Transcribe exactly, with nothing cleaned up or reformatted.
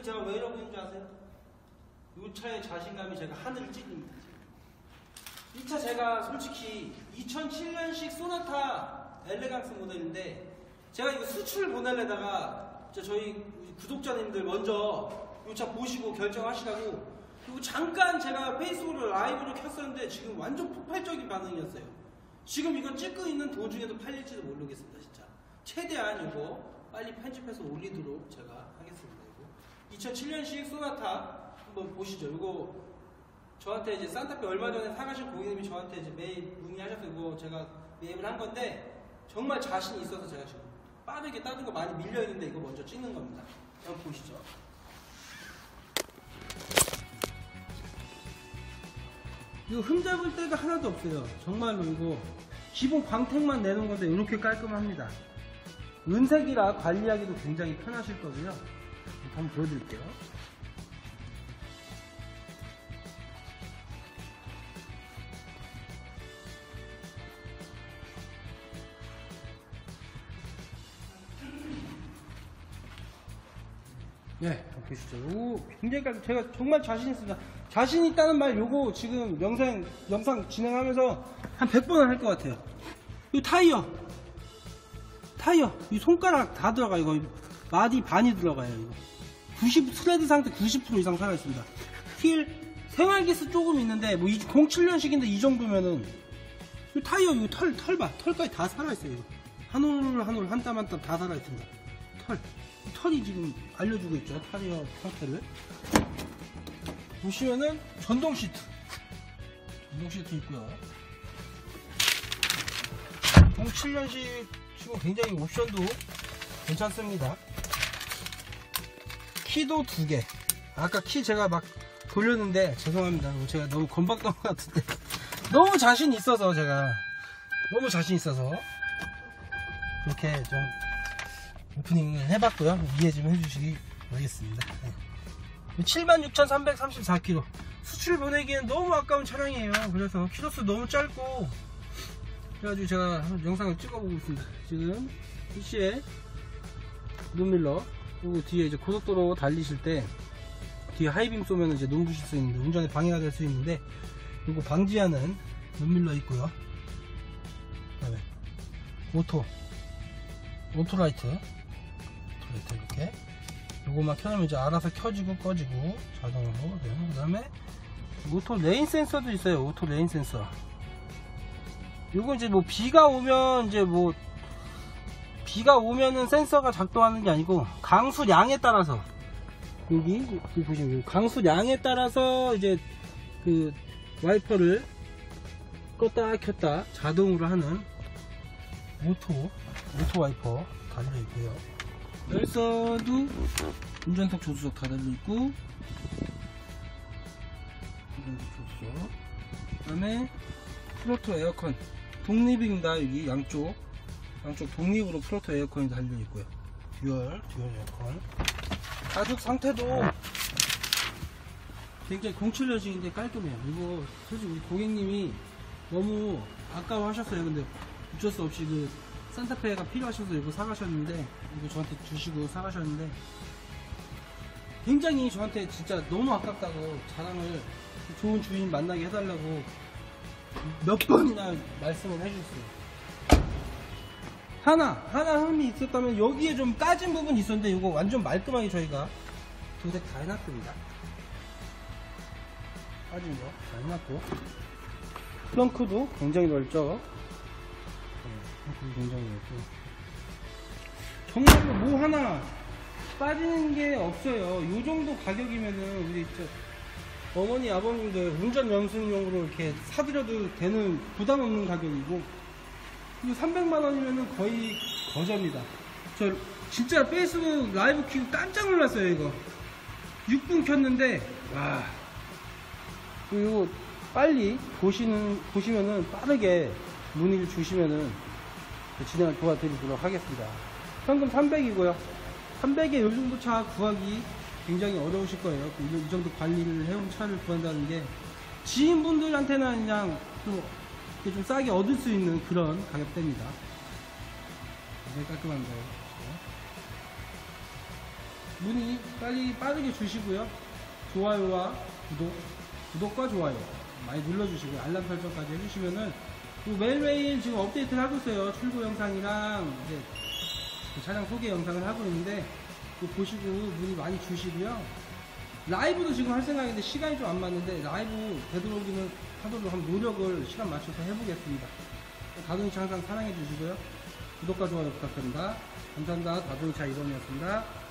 제가 왜 이러고 있는 줄 아세요? 이 차의 자신감이 제가 하늘을 찌릅니다. 이 차 제가 솔직히 이천칠 년식 소나타 엘레강스 모델인데 제가 이거 수출 보내려다가 저희 구독자님들 먼저 이 차 보시고 결정하시라고, 그리고 잠깐 제가 페이스북으로 라이브를 켰었는데 지금 완전 폭발적인 반응이었어요. 지금 이거 찍고 있는 도중에도 팔릴지도 모르겠습니다. 진짜 최대한 이거 빨리 편집해서 올리도록 제가 하겠습니다. 이거 이천칠 년식 소나타 한번 보시죠. 이거 저한테 이제 산타페 얼마 전에 사가신 고객님이 저한테 이제 매입 문의하셔서 이거 제가 매입을 한 건데 정말 자신이 있어서 제가 지금 빠르게 다른 거 많이 밀려 있는데 이거 먼저 찍는 겁니다. 한번 보시죠. 이거 흠잡을 데가 하나도 없어요. 정말로 이거 기본 광택만 내는 건데 이렇게 깔끔합니다. 은색이라 관리하기도 굉장히 편하실 거고요. 한번 보여드릴게요. 네, 보시죠. 오, 굉장히 깔끔. 제가 정말 자신 있습니다. 자신 있다는 말 요거 지금 영상 영상 진행하면서 한 백 번은 할 것 같아요. 이 타이어, 타이어, 이 손가락 다 들어가요. 이거 마디 반이 들어가요. 이거 구십 스레드 상태 구십 퍼센트 이상 살아 있습니다. 휠 생활기스 조금 있는데 뭐 공칠 년식인데 이 정도면은 이 타이어 이거 털 털봐 털까지 다 살아 있어요. 이거 한 올 한 올 한 땀 한 땀 다 살아 있습니다. 털. 털이 지금 알려주고 있죠. 타이어 상태를 보시면은 전동 시트 전동 시트 있고요. 공칠 년식 치고 굉장히 옵션도 괜찮습니다. 키도 두 개. 아까 키 제가 막 돌렸는데 죄송합니다. 제가 너무 건박던 것 같은데 너무 자신 있어서 제가 너무 자신 있어서 이렇게 좀 오프닝을 해봤고요. 이해 좀 해주시기 바라겠습니다. 네. 칠만 육천삼백삼십사 킬로미터 수출 보내기엔 너무 아까운 차량이에요. 그래서 키로수 너무 짧고 그래가지고 제가 영상을 찍어보고 있습니다. 지금 이씨에 눈밀러, 그리고 뒤에 이제 고속도로 달리실 때 뒤에 하이빔 쏘면 이제 눈 부실 수 있는데 운전에 방해가 될 수 있는데 이거 방지하는 눈밀러 있고요. 그다음에 오토 오토라이트 이렇게 요거만 켜놓으면 이제 알아서 켜지고 꺼지고 자동으로 돼요. 그 다음에 오토 레인 센서도 있어요. 오토 레인 센서. 요거 이제 뭐 비가 오면 이제 뭐 비가 오면은 센서가 작동하는 게 아니고 강수량에 따라서 여기, 여기 보시면 강수량에 따라서 이제 그 와이퍼를 껐다 켰다 자동으로 하는 오토 오토 와이퍼 달려 있고요. 열선도 운전석 조수석 다 달려 있고, 운전석 조수석. 그다음에 프로토 에어컨 독립입니다. 여기 양쪽 양쪽 독립으로 프로토 에어컨이 달려 있고요. 듀얼 듀얼 에어컨. 가죽 상태도 굉장히 공칠 년식인데 깔끔해요. 이거 솔직히 우리 고객님이 너무 아까워하셨어요. 근데 어쩔 수 없이 그 산타페가 필요하셔서 이거 사가셨는데, 이거 저한테 주시고 사가셨는데 굉장히 저한테 진짜 너무 아깝다고 자랑을, 좋은 주인 만나게 해달라고 몇 번이나 말씀을 해주셨어요. 하나 하나 흠이 있었다면 여기에 좀 까진 부분이 있었는데 이거 완전 말끔하게 저희가 도색 다 해놨습니다. 까진 거 다 해놨고, 트렁크도 굉장히 넓죠. 굉장히 넓고, 정말로 뭐 하나 빠지는 게 없어요. 이 정도 가격이면은 우리 저 어머니 아버님들 운전 연습용으로 이렇게 사드려도 되는 부담 없는 가격이고, 그리고 삼백만 원이면은 거의 거저입니다. 저 진짜 페이스북 라이브 키고 깜짝 놀랐어요. 이거 육 분 켰는데 와. 그리고 빨리 보시는 보시면은 빠르게 문의를 주시면은 진행을 도와드리도록 하겠습니다. 현금 삼백이고요. 삼백에 이 정도 차 구하기 굉장히 어려우실 거예요. 이 정도 관리를 해온 차를 구한다는 게 지인분들한테는 그냥 좀, 좀 싸게 얻을 수 있는 그런 가격대입니다. 굉장히 깔끔한 거예요. 문의 빨리 빠르게 주시고요. 좋아요와 구독, 구독과 좋아요 많이 눌러주시고 알람 설정까지 해주시면은 매일매일 지금 업데이트를 하고 있어요. 출고 영상이랑 이제 차량 소개 영상을 하고 있는데 보시고 문의 많이 주시고요. 라이브도 지금 할 생각인데 시간이 좀 안 맞는데 라이브 되도록이면 하도록 한번 노력을 시간 맞춰서 해보겠습니다. 다동이차 항상 사랑해 주시고요. 구독과 좋아요 부탁드립니다. 감사합니다. 다동이차 이범이었습니다.